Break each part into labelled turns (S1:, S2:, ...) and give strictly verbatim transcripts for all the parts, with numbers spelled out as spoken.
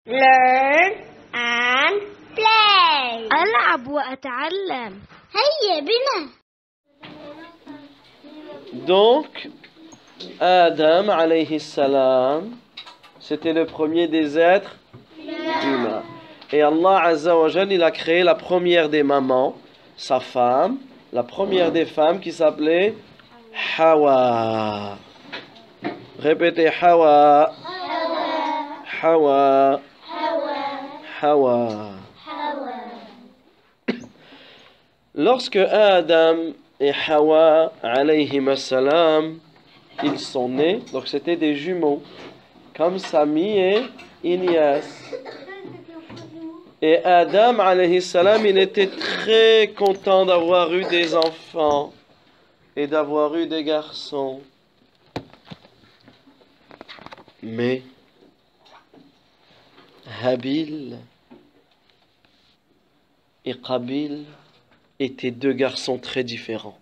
S1: Learn and play.
S2: ألعب وأتعلم.
S1: هيا بنا.
S3: Donc, Adam alayhi salam, c'était le premier des êtres humains. Et Allah Azza wa Jal, il a créé la première des mamans, sa femme, la première des femmes qui s'appelait Hawa. Répétez Hawa. Hawa. Hawa. Lorsque Adam et Hawa alayhim salam, ils sont nés, donc c'était des jumeaux, comme Sami et Ilyas. Et Adam alayhi salam, il était très content d'avoir eu des enfants et d'avoir eu des garçons. Mais Habil et Qabil étaient deux garçons très différents.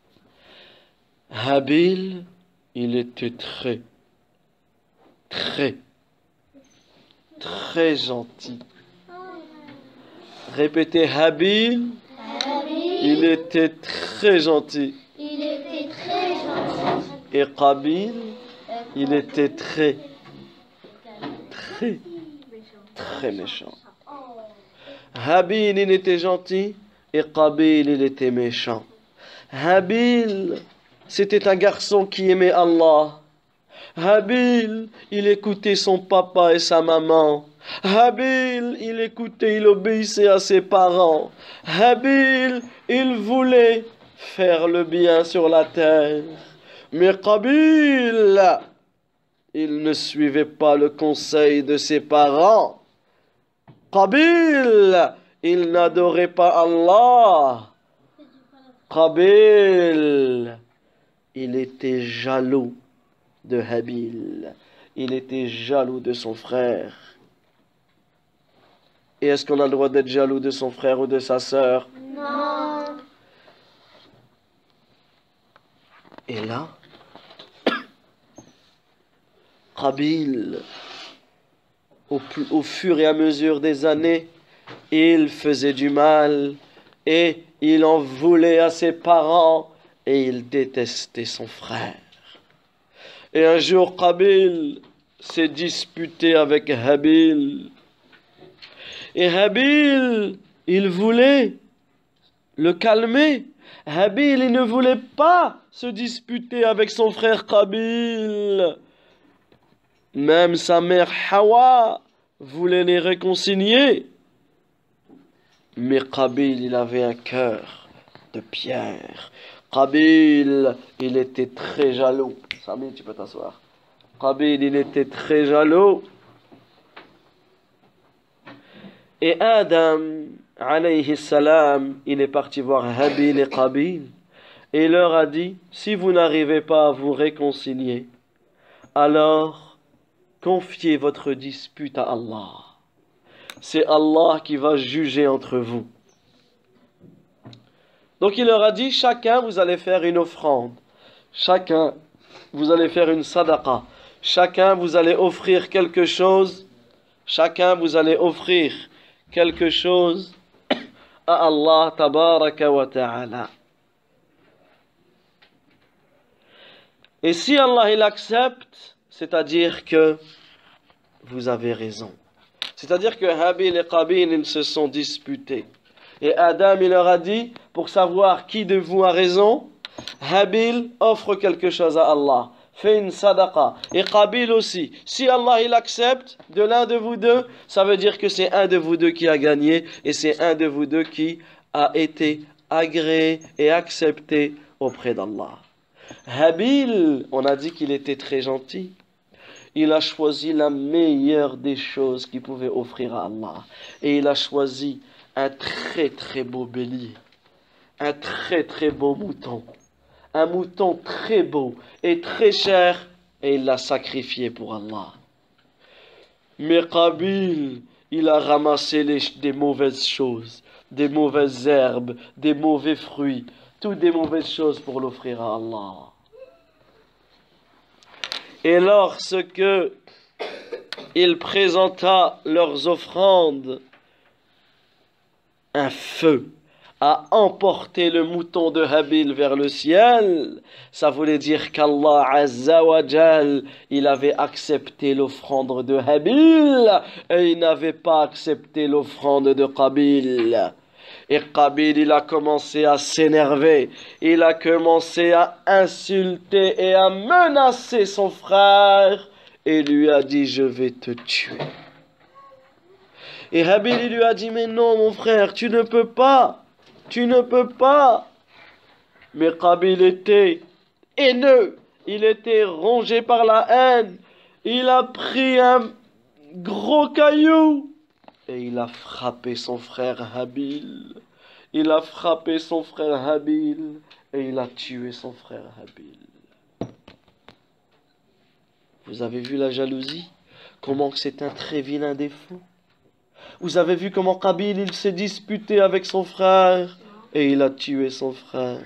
S3: Habil, il était très, très, très gentil. Répétez, Habil, il était très gentil.
S1: Il était très gentil.
S3: Et Qabil, il était très, très, très méchant. Habil, il était gentil. Et Qabil, il était méchant. Habil, c'était un garçon qui aimait Allah. Habil, il écoutait son papa et sa maman. Habil, il écoutait, il obéissait à ses parents. Habil, il voulait faire le bien sur la terre. Mais Qabil, il ne suivait pas le conseil de ses parents. Qabil, il n'adorait pas Allah. Qabil, il était jaloux de Habil. Il était jaloux de son frère. Et est-ce qu'on a le droit d'être jaloux de son frère ou de sa sœur?
S1: Non.
S3: Et là, Qabil, au, au fur et à mesure des années, il faisait du mal et il en voulait à ses parents et il détestait son frère. Et un jour, Qabil s'est disputé avec Habil. Et Habil, il voulait le calmer. Habil, il ne voulait pas se disputer avec son frère Qabil. Même sa mère Hawa voulait les réconcilier. Mais Qabil, il avait un cœur de pierre. Qabil, il était très jaloux. Sami, tu peux t'asseoir. Qabil, il était très jaloux. Et Adam, alayhi salam, il est parti voir Habil et Qabil. Et il leur a dit, si vous n'arrivez pas à vous réconcilier, alors confiez votre dispute à Allah. C'est Allah qui va juger entre vous. Donc il leur a dit, chacun vous allez faire une offrande. Chacun vous allez faire une sadaqa. Chacun vous allez offrir quelque chose. Chacun vous allez offrir quelque chose à Allah tabaraka wa ta'ala. Et si Allah il accepte, c'est-à-dire que vous avez raison. C'est-à-dire que Habil et Qabil, ils se sont disputés. Et Adam, il leur a dit, pour savoir qui de vous a raison, Habil offre quelque chose à Allah. Fait une sadaqa. Et Qabil aussi. Si Allah, il accepte de l'un de vous deux, ça veut dire que c'est un de vous deux qui a gagné et c'est un de vous deux qui a été agréé et accepté auprès d'Allah. Habil, on a dit qu'il était très gentil. Il a choisi la meilleure des choses qu'il pouvait offrir à Allah. Et il a choisi un très très beau bélier. Un très très beau mouton. Un mouton très beau et très cher. Et il l'a sacrifié pour Allah. Mais Qabil, il a ramassé les, des mauvaises choses. Des mauvaises herbes, des mauvais fruits. Toutes des mauvaises choses pour l'offrir à Allah. Et lorsque il présenta leurs offrandes, un feu a emporté le mouton de Habil vers le ciel. Ça voulait dire qu'Allah Azza wa Jal, il avait accepté l'offrande de Habil et il n'avait pas accepté l'offrande de Qabil. Et Qabil, il a commencé à s'énerver, il a commencé à insulter et à menacer son frère et lui a dit: je vais te tuer. Et Habil, il lui a dit: mais non mon frère, tu ne peux pas. Tu ne peux pas. Mais Qabil était haineux, il était rongé par la haine. Il a pris un gros caillou et il a frappé son frère Habil. Il a frappé son frère Habil et il a tué son frère Habil. Vous avez vu la jalousie? Comment c'est un très vilain défaut. Vous avez vu comment Qabil, il s'est disputé avec son frère et il a tué son frère.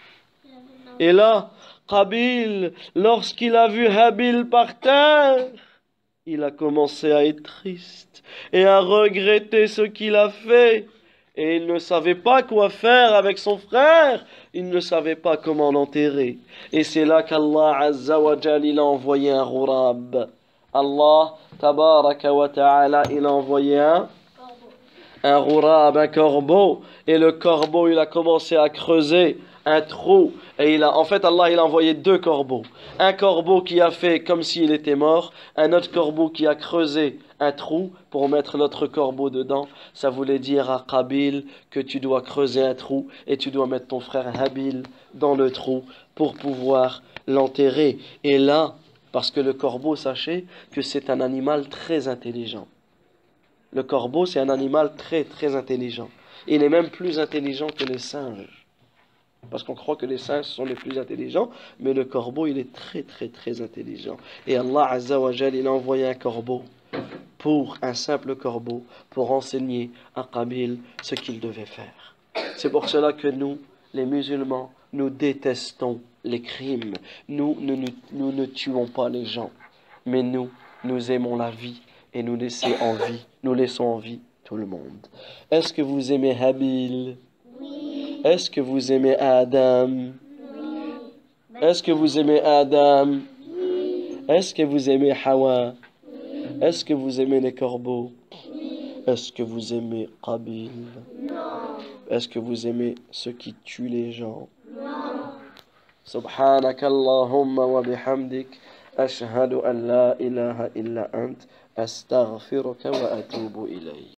S3: Et là, Qabil, lorsqu'il a vu Habil par terre, il a commencé à être triste et à regretter ce qu'il a fait. Et il ne savait pas quoi faire avec son frère. Il ne savait pas comment l'enterrer. Et c'est là qu'Allah Azza wa Jal, il a envoyé un ghurab. Allah, tabaraka wa ta'ala, il a envoyé un un ghurab, un corbeau, et le corbeau, il a commencé à creuser un trou, et il a, en fait, Allah, il a envoyé deux corbeaux. Un corbeau qui a fait comme s'il était mort, un autre corbeau qui a creusé un trou pour mettre l'autre corbeau dedans. Ça voulait dire à Qabil que tu dois creuser un trou et tu dois mettre ton frère Habil dans le trou pour pouvoir l'enterrer. Et là, parce que le corbeau, sachez que c'est un animal très intelligent. Le corbeau, c'est un animal très très intelligent. Il est même plus intelligent que les singes. Parce qu'on croit que les singes sont les plus intelligents, mais le corbeau, il est très très très intelligent. Et Allah Azza wa Jal, il a envoyé un corbeau, pour un simple corbeau, pour enseigner à Qabil ce qu'il devait faire. C'est pour cela que nous, les musulmans, nous détestons les crimes. Nous, nous, nous, nous ne tuons pas les gens, mais nous, nous aimons la vie. Et nous laissons en vie, nous laissons en vie tout le monde. Est-ce que vous aimez Habil?
S1: Oui.
S3: Est-ce que vous aimez Adam?
S1: Oui.
S3: Est-ce que vous aimez Adam?
S1: Oui.
S3: Est-ce que vous aimez Hawa?
S1: Oui.
S3: Est-ce que vous aimez les corbeaux?
S1: Oui.
S3: Est-ce que vous aimez Qabil?
S1: Non.
S3: Est-ce que vous aimez ceux qui tuent les gens?
S1: Non.
S3: Subhanaka Allahumma wa bihamdik. أشهد أن لا إله إلا أنت أستغفرك وأتوب إليك